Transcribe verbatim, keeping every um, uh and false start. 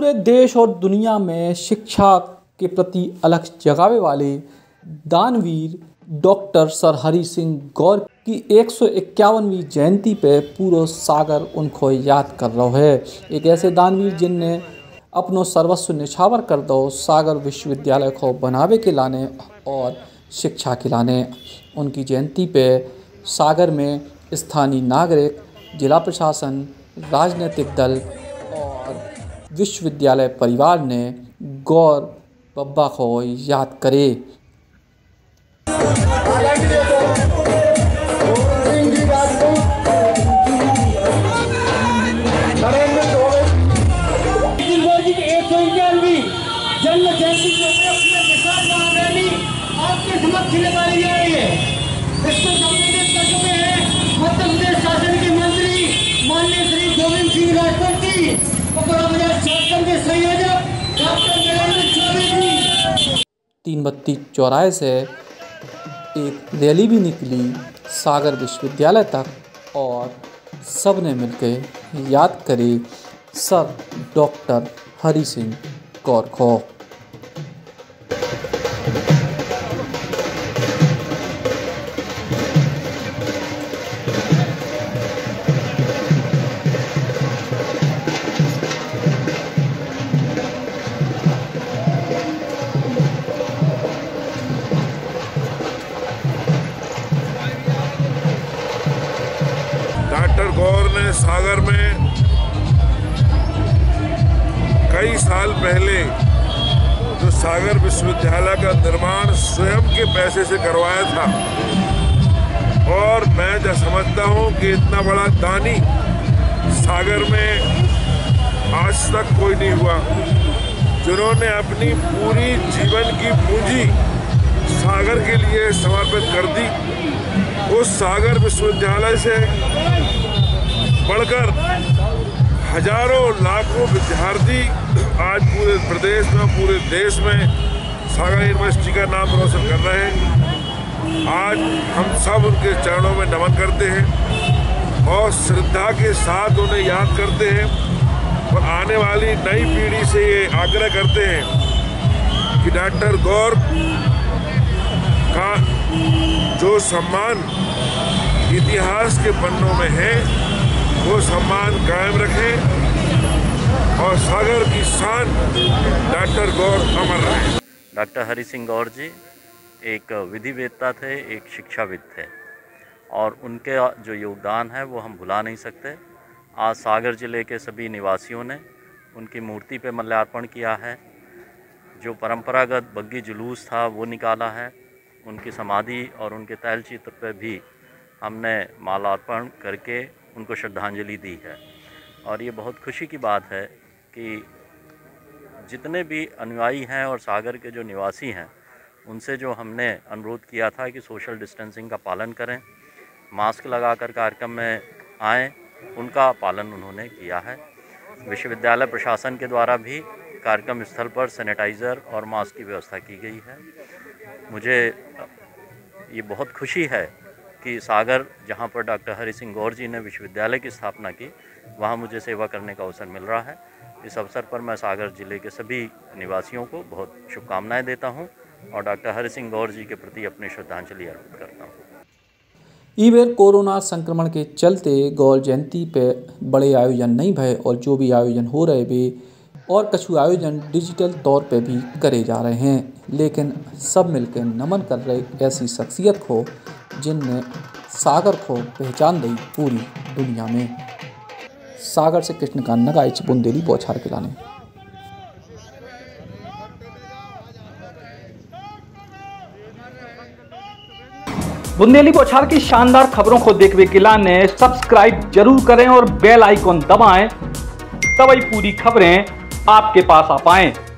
पूरे देश और दुनिया में शिक्षा के प्रति अलख जगावे वाले दानवीर डॉक्टर सर हरि सिंह गौर की एक सौ इक्यावनवीं जयंती पे पूरा सागर उनको याद कर रहा है। एक ऐसे दानवीर जिनने अपनो सर्वस्व निछावर कर दो सागर विश्वविद्यालय को बनावे के लाने और शिक्षा के लाने। उनकी जयंती पे सागर में स्थानीय नागरिक, जिला प्रशासन, राजनीतिक दल और विश्वविद्यालय परिवार ने गौर बब्बा को याद करे। जन्म जयंती के अपने विशाल महारैली आपके समक्ष लगाई जा रही है। इसको संबोधित कर चुके हैं मध्य प्रदेश शासन के मंत्री माननीय श्री गोविंद सिंह राजपूत जी, कार्यक्रम के संयोजक डॉक्टर नरेंद्र चौबे जी। तीन बत्ती चौराहे से एक रैली भी निकली सागर विश्वविद्यालय तक और सब ने मिलकर याद करे सर डॉक्टर हरि सिंह गौर को। डॉक्टर गौर ने सागर में कई साल पहले जो सागर विश्वविद्यालय का निर्माण स्वयं के पैसे से करवाया था और मैं जो समझता हूँ कि इतना बड़ा दानी सागर में आज तक कोई नहीं हुआ, जिन्होंने अपनी पूरी जीवन की पूंजी सागर के लिए समर्पित कर दी। उस सागर विश्वविद्यालय से बढ़कर हजारों लाखों विद्यार्थी आज पूरे प्रदेश में, पूरे देश में सागर यूनिवर्सिटी का नाम रोशन कर रहे हैं। आज हम सब उनके चरणों में नमन करते हैं और श्रद्धा के साथ उन्हें याद करते हैं और आने वाली नई पीढ़ी से ये आग्रह करते हैं कि डॉक्टर गौर का जो सम्मान इतिहास के पन्नों में है वो सम्मान कायम रखें और सागर की शान डॉक्टर गौर अमर रहे। डॉक्टर हरि सिंह गौर जी एक विधिवेत्ता थे, एक शिक्षाविद थे और उनके जो योगदान है वो हम भुला नहीं सकते। आज सागर ज़िले के सभी निवासियों ने उनकी मूर्ति पे माल्यार्पण किया है। जो परंपरागत बग्गी जुलूस था वो निकाला है। उनकी समाधि और उनके तैल चित्र पर भी हमने माल्यार्पण करके उनको श्रद्धांजलि दी है। और ये बहुत खुशी की बात है कि जितने भी अनुयायी हैं और सागर के जो निवासी हैं उनसे जो हमने अनुरोध किया था कि सोशल डिस्टेंसिंग का पालन करें, मास्क लगाकर कार्यक्रम में आएँ, उनका पालन उन्होंने किया है। विश्वविद्यालय प्रशासन के द्वारा भी कार्यक्रम स्थल पर सैनिटाइज़र और मास्क की व्यवस्था की गई है। मुझे ये बहुत खुशी है कि सागर, जहाँ पर डॉक्टर हरि सिंह गौर जी ने विश्वविद्यालय की स्थापना की, वहाँ मुझे सेवा करने का अवसर मिल रहा है। इस अवसर पर मैं सागर जिले के सभी निवासियों को बहुत शुभकामनाएं देता हूँ और डॉक्टर हरि सिंह गौर जी के प्रति अपनी श्रद्धांजलि अर्पित करता हूँ। ई बेर कोरोना संक्रमण के चलते गौर जयंती पे बड़े आयोजन नहीं भये और जो भी आयोजन हो रहे वे और कछु आयोजन डिजिटल तौर पे भी करे जा रहे हैं, लेकिन सब मिलकर नमन कर रहे ऐसी शख्सियत को जिनने सागर को पहचान दी पूरी दुनिया में। सागर से कृष्णकांत नगाइच, बुंदेली बौछार के लाने। बुंदेली बौछार की शानदार खबरों को देखने के लिए सब्सक्राइब जरूर करें और बेल आइकॉन दबाएं, तभी पूरी खबरें आपके पास आ पाएं।